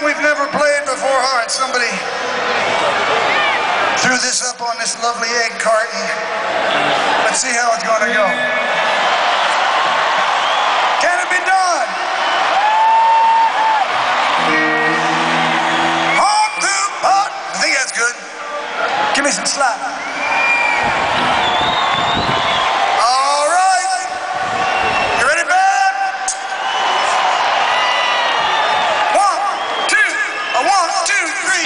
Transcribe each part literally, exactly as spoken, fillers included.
we've never played before. All right, somebody threw this up on this lovely egg carton. Let's see how it's going to go. Can it be done? Hard to pot. I think that's good. Give me some slap. All right. You ready, band? One, two, a one, two, three.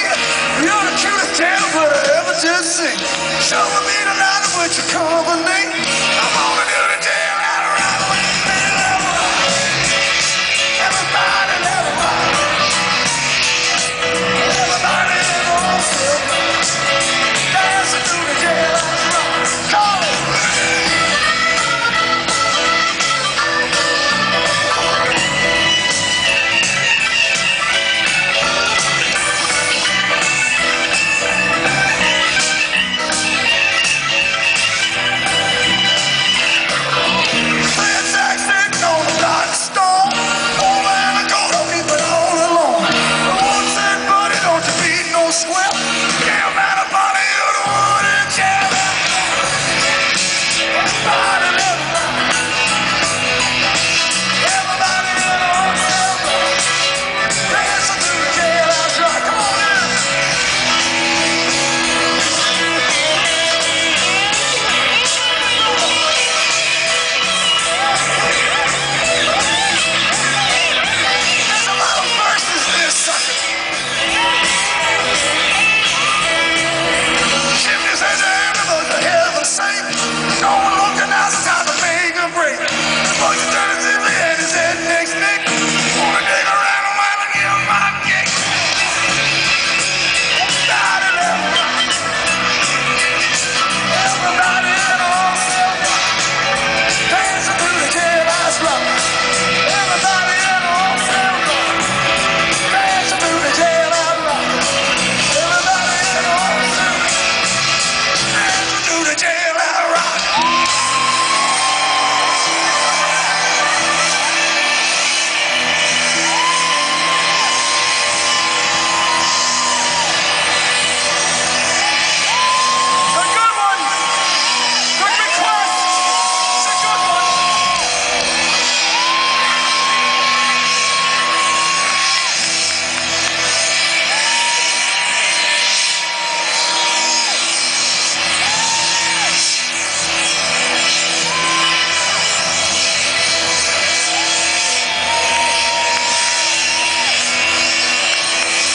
Show me the night of what you company.